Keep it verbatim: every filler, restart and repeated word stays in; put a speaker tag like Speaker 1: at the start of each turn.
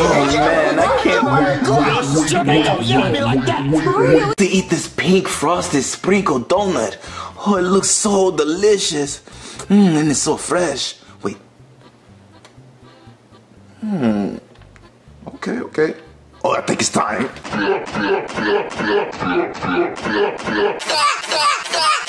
Speaker 1: man, I can't wait to eat this pink frosted sprinkle donut. Oh, it looks so delicious. Mmm, and it's so fresh. Wait. Hmm. Okay, okay. Oh, I think it's time.